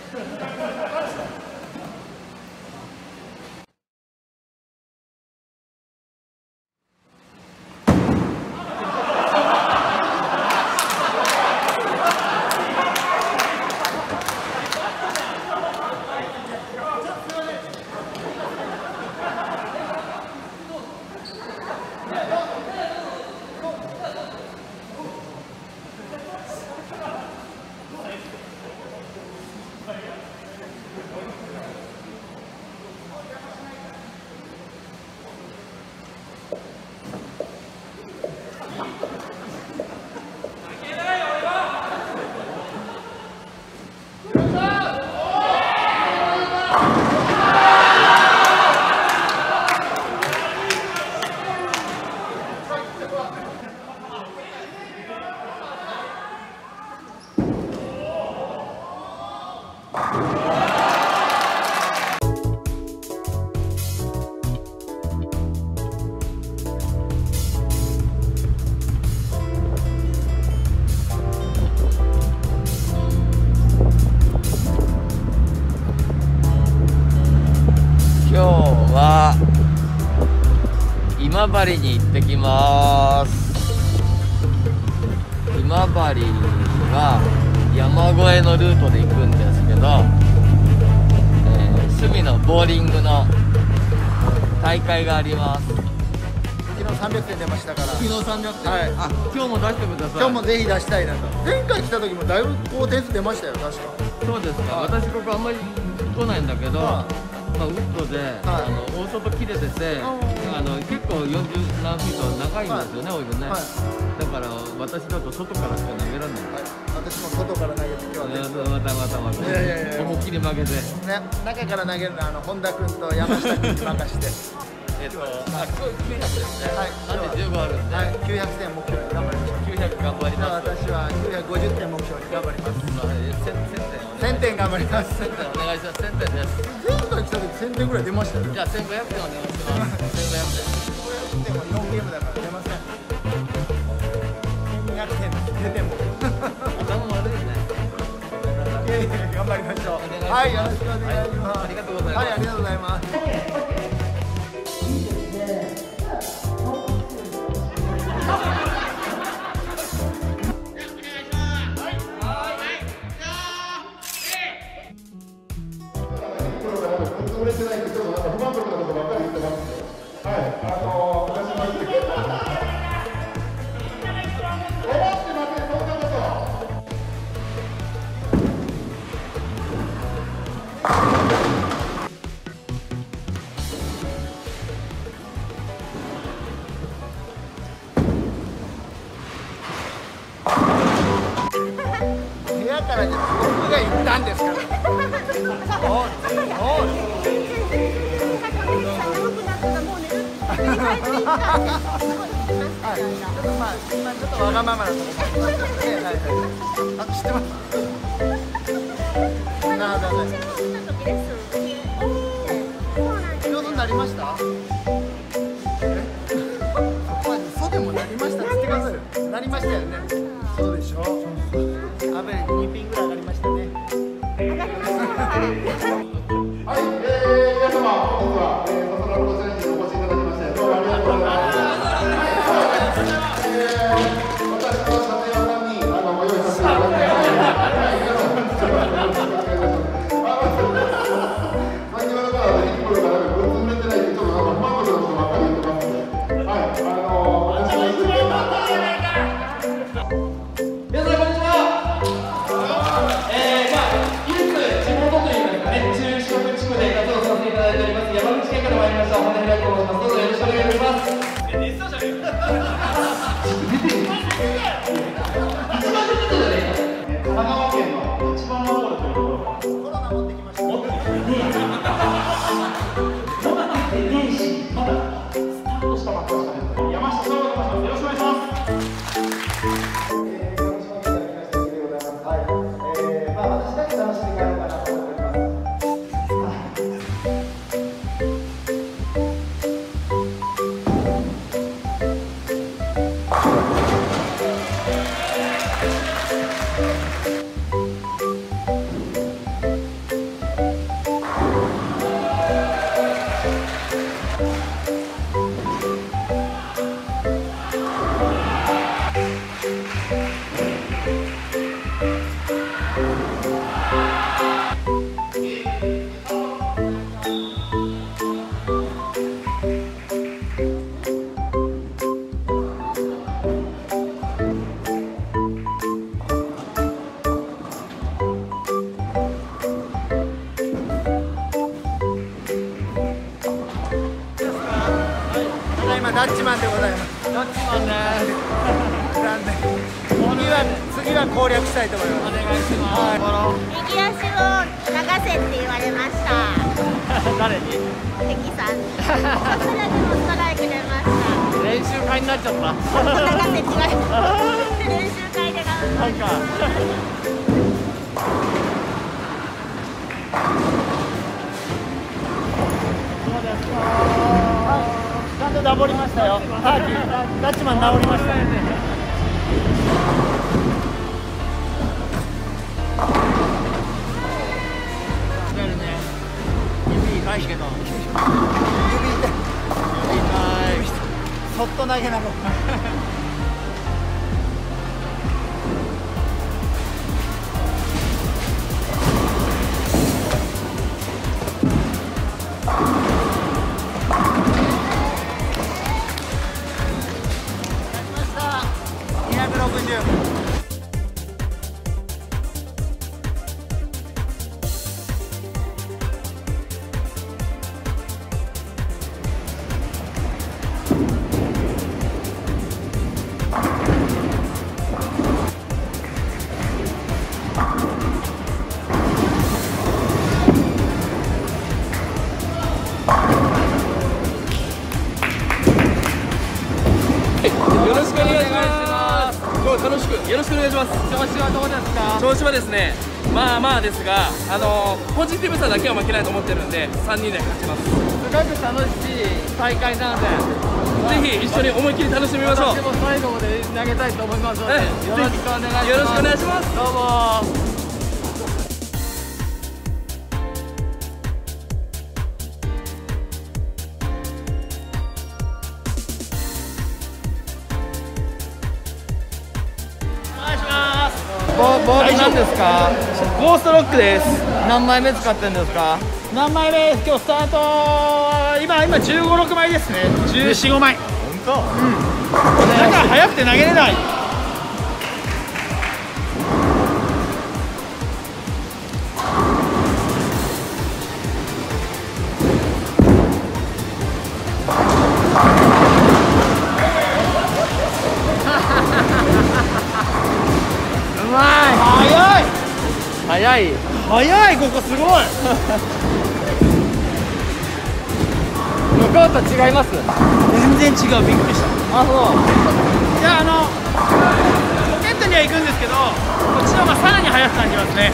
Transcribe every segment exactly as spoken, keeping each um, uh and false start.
今治に行ってきます。今治は山越えのルートで行くんですけど、えー、趣味のボーリングの大会があります。 昨日さんびゃくてん出ましたから。 昨日さんびゃくてん、はい、あ、今日も出してください。 今日もぜひ出したいなと。前回来た時もだいぶこう点数出ましたよ、確か。 そうですか。私ここあんまり来ないんだけど、まあ、ウッドで、はい、あの大外切れてて、あの結構よんじゅう何フィート長いんですよね、オイルね、はい、だから私だと外からしか投げられない、はい、 私も外から投げて今日はまたまたまた思いっきり負けて、 ね、中から投げるのはあの本田君と山下君に任してえっと、あ、きょうきゅうひゃくですね、はい、なんでじゅうごあるんで、はい、 きゅうひゃくてん目標に頑張りましょう。 きゅうひゃく頑張ります。 私はきゅうひゃくごじゅってん目標に頑張ります。 せんてん頑張ります。 せんてんお願いします。せんてんです。 前回来た時せんてんぐらい出ましたよ。 じゃあせんごひゃくてんお願いします。せんごひゃくてん。 せんごひゃくてんはよんゲームだから出ません。せんにひゃくてん出ても。 頭悪いね。 いやいや頑張りましょう。はい、よろしくお願いします。 ありがとうございます。 はい、ありがとうございます。部屋から僕が言ったんですから。おお。はい、ちょっとまあ今ちょっとわがままなところもありますので、はいはい。あ、知ってます。なるほどね。上手になりました？え？まあ嘘でもなりましたって言ってくださいよ。なりましたよね。そうでしょ。アベレージにピンぐらい上がりましたね。 はい、えー、皆様本日は、えー、サソラロコチャレンジにお越しいただきましてどうもありがとうございます。はい、えー、私の撮影さんにあのご用意させていただきました。 ダッチマンでございます。 どっちもね。 なんで次は次は攻略したいと思います。 お願いします。 右足を流せって言われました。 誰に？ 敵さんに。そしたらでもストライク出ました。 練習会になっちゃった。 流せって言われた。練習会で頑張なんる。 か。 ちゃんとダボりましたよ。ダッチマン治りましたね。 指痛いけど。 指痛い。 痛い。 そっと投げなかった。 よろしくお願いします。今日楽しくよろしくお願いします。 調子はどうですか？ 調子はですね、まあまあですが、あのポジティブさだけは負けないと思ってるんで、さんにんで勝ちます。 すごく楽しい大会なので、 ぜひ一緒に思いっきり楽しみましょう。 私も最後まで投げたいと思いますので、よろしくお願いします。 よろしくお願いします。 どうも。ボボールなんですか？ ゴーストロックです。 何枚目使ってるんですか？ 何枚目？今日スタート今今じゅうご、ろくまいですね。じゅうよん、ごまい。本当？うん。だから速くて投げれない。 うまい。 速い。 早い。 速い、ここすごい。 向こうと違います。 全然違う、びっくりした。 あ、そう。 いや、あのポケットには行くんですけど、こっちの方がさらに速く感じますね。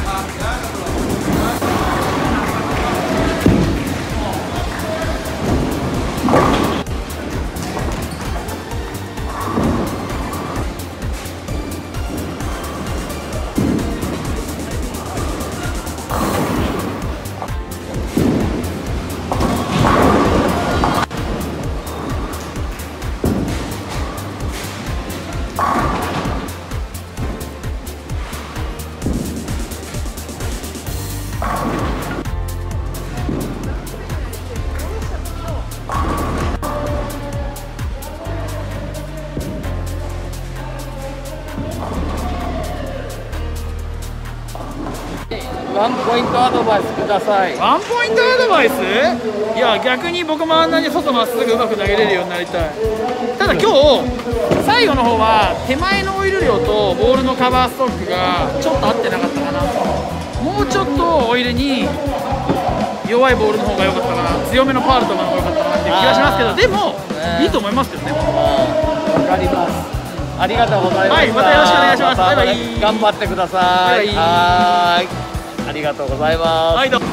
ワンポイントアドバイスください。 ワンポイントアドバイス？いや、逆に僕もあんなに外まっすぐうまく投げれるようになりたい。ただ今日最後の方は手前のオイル量とボールのカバーストックがちょっと合ってなかったかな。もうちょっとオイルに弱いボールの方が良かったかな、強めのパールとかの方が良かったかなっていう気がしますけど、でもいいと思いますよね。 わかります。ありがとうございます。 はい、またよろしくお願いします。バイバイ。 頑張ってください。 バイバイ。 はーい。ありがとうございます。 はい、どうも。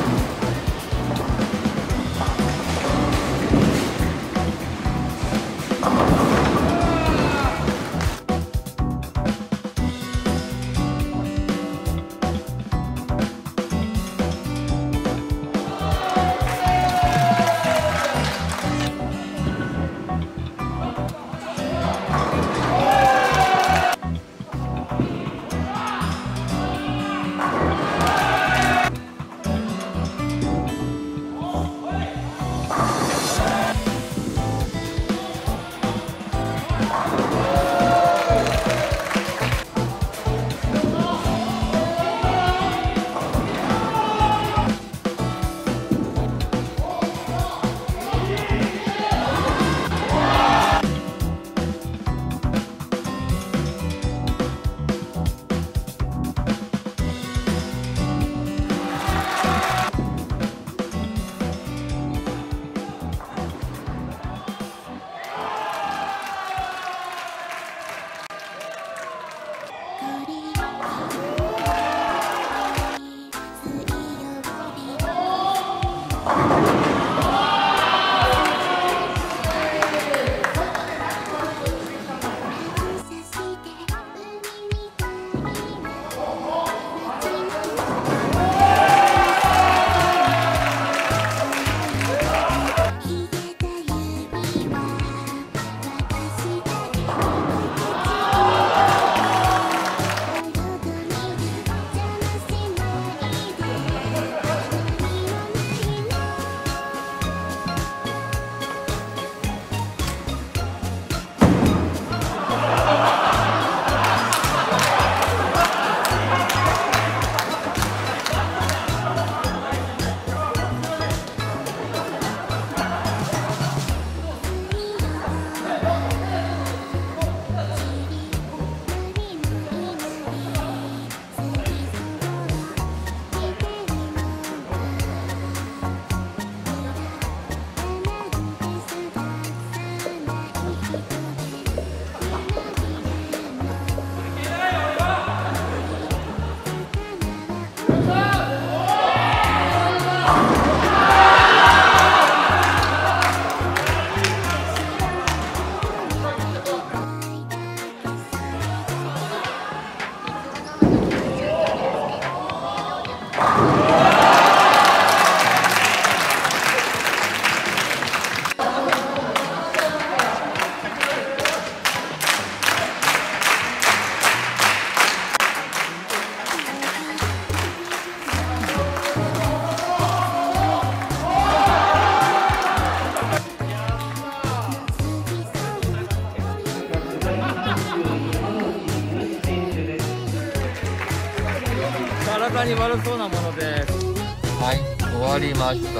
体に悪そうなものです。 はい、終わりました。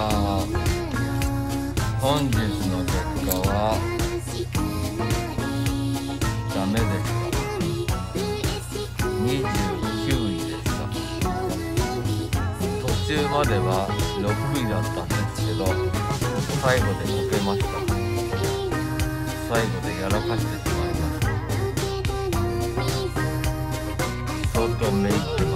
本日の結果はダメでした。にじゅうきゅういでした。途中まではろくいだったんですけど、最後でこけました。最後でやらかしてしまいました。相当メイク